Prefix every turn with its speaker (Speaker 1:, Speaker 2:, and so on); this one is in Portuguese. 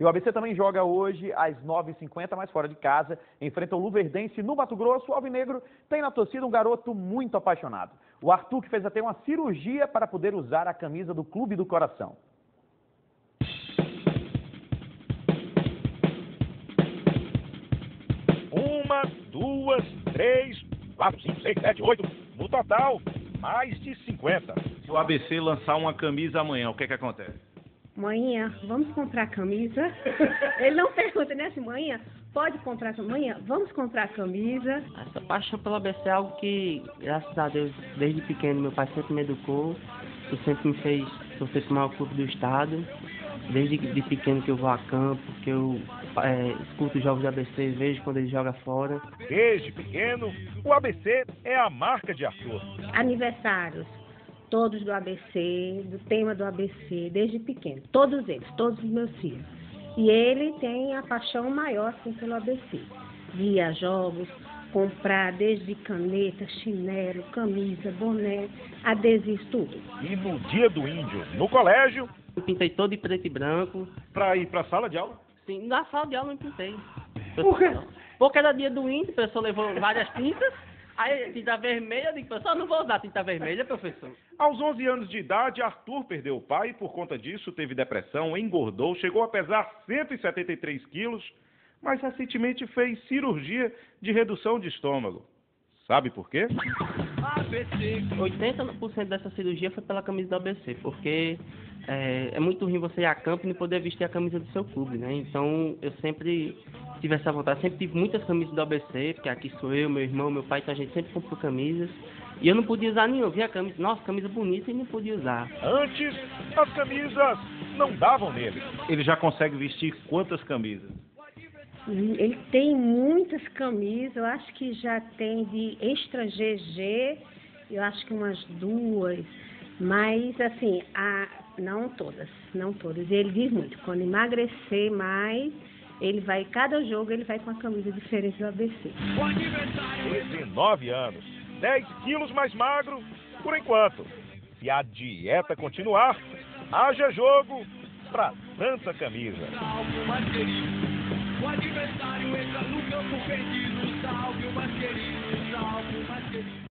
Speaker 1: E o ABC também joga hoje às 9h50, mas fora de casa, enfrenta o Luverdense no Mato Grosso. O Alvinegro tem na torcida um garoto muito apaixonado. O Arthur, que fez até uma cirurgia para poder usar a camisa do Clube do Coração.
Speaker 2: 1, 2, 3, 4, 5, 6, 7, 8, no total, mais de 50.
Speaker 3: Se o ABC lançar uma camisa amanhã, o que é que acontece?
Speaker 4: Manhã, vamos comprar camisa? Ele não pergunta, né, assim, manhã, pode comprar amanhã? Vamos comprar camisa.
Speaker 5: Essa paixão pelo ABC é algo que, graças a Deus, desde pequeno, meu pai sempre me educou e sempre me fez torcer para o maior clube do estado. Desde de pequeno que eu vou a campo, que eu escuto os jogos do ABC, vejo quando ele joga fora.
Speaker 2: Desde pequeno, o ABC é a marca de Arthur.
Speaker 4: Aniversários, todos do ABC, do tema do ABC, desde pequeno. Todos eles, todos os meus filhos. E ele tem a paixão maior assim, pelo ABC. Ir a jogos, comprar desde caneta, chinelo, camisa, boné, adesivos, tudo.
Speaker 2: E no dia do índio, no colégio...
Speaker 5: Eu pintei todo de preto e branco.
Speaker 2: Para ir para a sala de aula?
Speaker 5: Sim, na sala de aula eu não pintei.
Speaker 2: Por quê?
Speaker 5: Porque era dia do índio, o professor levou várias tintas. Aí, tinta vermelha, eu digo, professor, não vou usar tinta vermelha, professor.
Speaker 2: Aos 11 anos de idade, Arthur perdeu o pai e, por conta disso, teve depressão, engordou, chegou a pesar 173 quilos, mas recentemente fez cirurgia de redução de estômago. Sabe por quê?
Speaker 5: 80% dessa cirurgia foi pela camisa do ABC, porque é muito ruim você ir a campo e não poder vestir a camisa do seu clube, né? Então, eu sempre tive essa vontade, sempre tive muitas camisas do ABC, porque aqui sou eu, meu irmão, meu pai, então a gente sempre comprou camisas. E eu não podia usar nenhuma, via a camisa, nossa, camisa bonita e não podia usar.
Speaker 2: Antes, as camisas não davam nele.
Speaker 3: Ele já consegue vestir quantas camisas?
Speaker 4: Ele tem muitas camisas, eu acho que já tem de extra GG, eu acho que umas 2, mas assim, não todas. Ele diz muito, quando emagrecer mais, ele vai, cada jogo ele vai com uma camisa diferente do ABC.
Speaker 2: 19 anos, 10 quilos mais magro, por enquanto. Se a dieta continuar, haja jogo para tanta camisa.
Speaker 6: O adversário entra no campo perdido, salve o mais querido, salve o mais querido.